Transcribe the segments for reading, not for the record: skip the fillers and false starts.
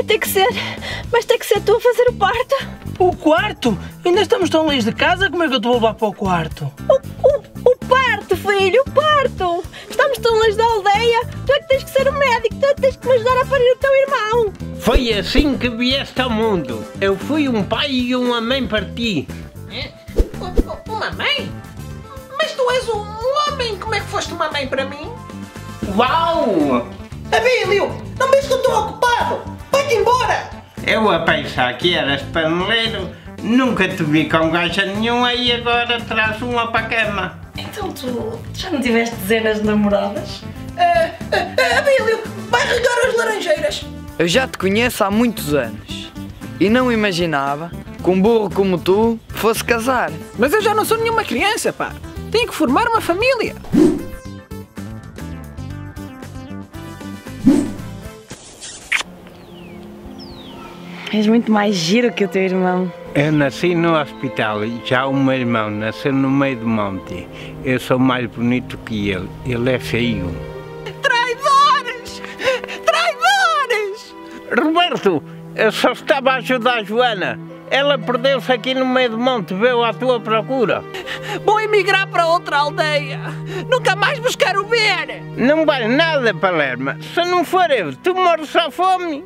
Vai ter que ser tu a fazer o parto. O quarto? Ainda estamos tão longe de casa, como é que eu te vou levar para o quarto? O parto, filho, o parto. Estamos tão longe da aldeia, tu é que tens que ser o médico, tu é que tens que me ajudar a parir o teu irmão. Foi assim que vieste ao mundo. Eu fui um pai e uma mãe para ti. Uma mãe? Mas tu és um homem, como é que foste uma mãe para mim? Uau! Abílio, não vês que eu estou ocupado? Vai-te embora! Eu a pensar que eras paneleiro, nunca te vi com gaja nenhuma e agora traz uma para a cama. Então tu já não tiveste dezenas de namoradas? Abílio, vai regar as laranjeiras! Eu já te conheço há muitos anos e não imaginava que um burro como tu fosse casar. Mas eu já não sou nenhuma criança, pá! Tenho que formar uma família! És muito mais giro que o teu irmão. Eu nasci no hospital e já o meu irmão nasceu no meio do monte. Eu sou mais bonito que ele é feio. Traidores! Traidores! Roberto, eu só estava a ajudar a Joana. Ela perdeu-se aqui no meio do monte, veio à tua procura. Vou emigrar para outra aldeia! Nunca mais vos quero ver! Não vai nada, Palerma. Se não for eu, tu morres à fome.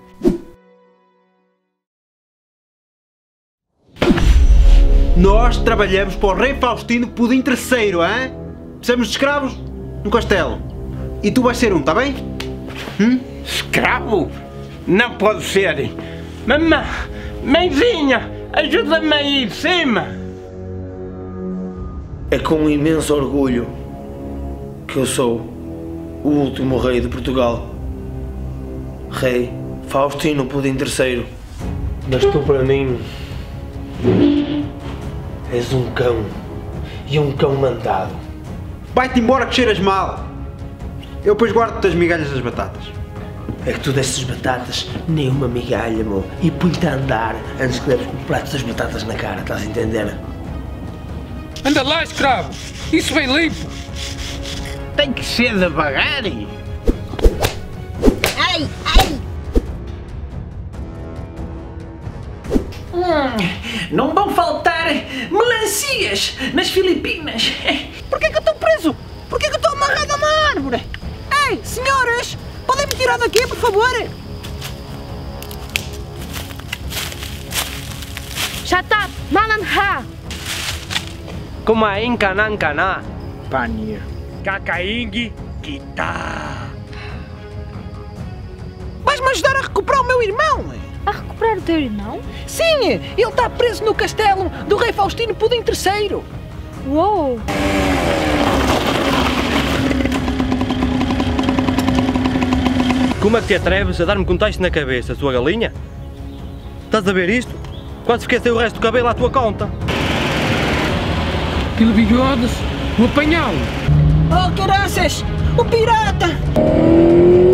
Nós trabalhamos para o rei Faustino Pudim III, hein? Precisamos de escravos no castelo. E tu vais ser um, tá bem? Escravo? Não pode ser. Mamãe, mãezinha, ajuda-me aí em cima. É com um imenso orgulho que eu sou o último rei de Portugal. Rei Faustino Pudim III. Mas tu para mim és um cão e um cão mandado. Vai-te embora que cheiras mal. Eu depois guardo-te as migalhas das batatas. É que tu desses batatas nem uma migalha, meu. E põe-te a andar antes que leves um prato das batatas na cara, estás a entender? Anda lá, escravo! Isso vem limpo! Tem que ser devagar. Ai, ai. Não vão faltar melancias nas Filipinas! Porquê que eu estou preso? Porquê que eu estou amarrado a uma árvore? Ei, senhores! Podem me tirar daqui, por favor? Shut up, Malanha. Kumain ka ng kana. Panir. Kakaingi kita. Vais-me ajudar a recuperar o meu irmão? A recuperar o teu irmão? Sim, ele está preso no castelo do rei Faustino Pudim III. Uou! Como é que te atreves a dar-me com tacho na cabeça, sua galinha? Estás a ver isto? Quase esqueceu o resto do cabelo à tua conta. Aquele bigodes, vou apanhá-lo! Oh, caraças! O pirata!